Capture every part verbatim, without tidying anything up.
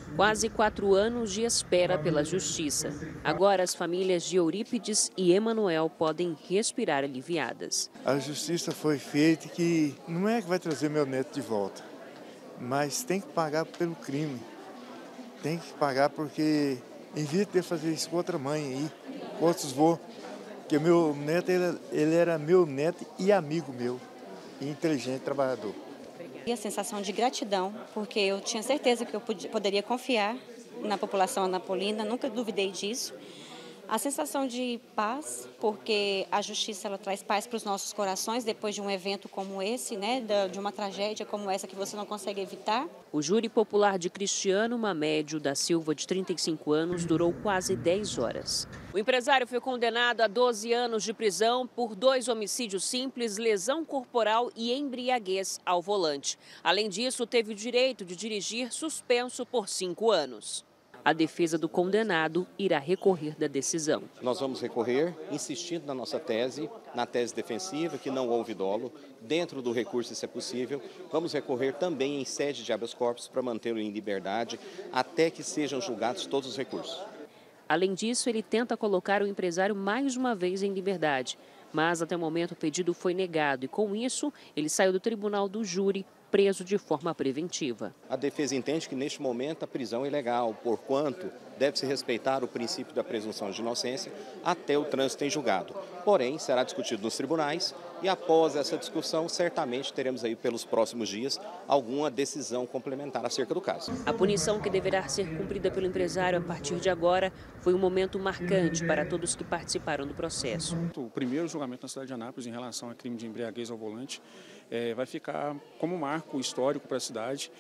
Quase quatro anos de espera pela justiça. Agora as famílias de Eurípides e Emanuel podem respirar aliviadas. A justiça foi feita que não é que vai trazer meu neto de volta, mas tem que pagar pelo crime. Tem que pagar porque evita de fazer isso com outra mãe aí, com outros vô. Porque meu neto, ele, ele era meu neto e amigo meu, e inteligente, trabalhador. E a sensação de gratidão, porque eu tinha certeza que eu podia, poderia confiar na população anapolina, nunca duvidei disso. A sensação de paz, porque a justiça ela traz paz para os nossos corações depois de um evento como esse, né, de uma tragédia como essa que você não consegue evitar. O júri popular de Cristiano Mamédio da Silva, de trinta e cinco anos, durou quase dez horas. O empresário foi condenado a doze anos de prisão por dois homicídios simples, lesão corporal e embriaguez ao volante. Além disso, teve o direito de dirigir suspenso por cinco anos. A defesa do condenado irá recorrer da decisão. Nós vamos recorrer, insistindo na nossa tese, na tese defensiva, que não houve dolo. Dentro do recurso, se é possível, vamos recorrer também em sede de habeas corpus para mantê-lo em liberdade, até que sejam julgados todos os recursos. Além disso, ele tenta colocar o empresário mais uma vez em liberdade. Mas, até o momento, o pedido foi negado e, com isso, ele saiu do tribunal do júri, preso de forma preventiva. A defesa entende que, neste momento, a prisão é ilegal, porquanto deve-se respeitar o princípio da presunção de inocência até o trânsito em julgado. Porém, será discutido nos tribunais e, após essa discussão, certamente teremos aí, pelos próximos dias, alguma decisão complementar acerca do caso. A punição que deverá ser cumprida pelo empresário a partir de agora foi um momento marcante para todos que participaram do processo. O primeiro julgamento na cidade de Anápolis em relação a crime de embriaguez ao volante é, vai ficar como marco histórico para a cidade,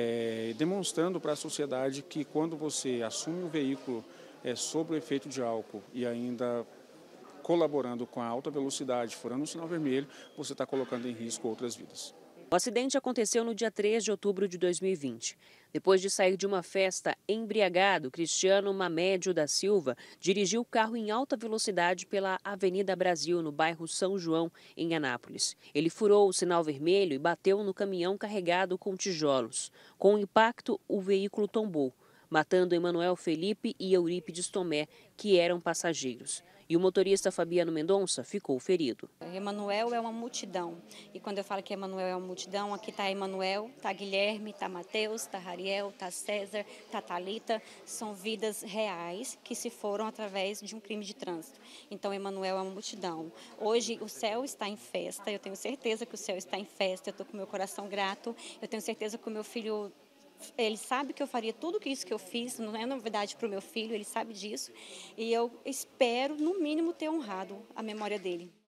é, demonstrando para a sociedade que quando você assume o veículo é, sob o efeito de álcool e ainda colaborando com a alta velocidade, furando o sinal vermelho, você está colocando em risco outras vidas. O acidente aconteceu no dia três de outubro de dois mil e vinte. Depois de sair de uma festa embriagado, Cristiano Mamédio da Silva dirigiu o carro em alta velocidade pela Avenida Brasil, no bairro São João, em Anápolis. Ele furou o sinal vermelho e bateu no caminhão carregado com tijolos. Com o impacto, o veículo tombou, matando Emanuel Felipe e Eurípides Tomé, que eram passageiros. E o motorista Fabiano Mendonça ficou ferido. Emanuel é uma multidão. E quando eu falo que Emanuel é uma multidão, aqui está Emanuel, está Guilherme, está Mateus, está Rariel, está César, está Thalita. São vidas reais que se foram através de um crime de trânsito. Então, Emanuel é uma multidão. Hoje, o céu está em festa. Eu tenho certeza que o céu está em festa. Eu estou com o meu coração grato. Eu tenho certeza que o meu filho... Ele sabe que eu faria tudo isso que eu fiz, não é novidade para o meu filho, ele sabe disso. E eu espero, no mínimo, ter honrado a memória dele.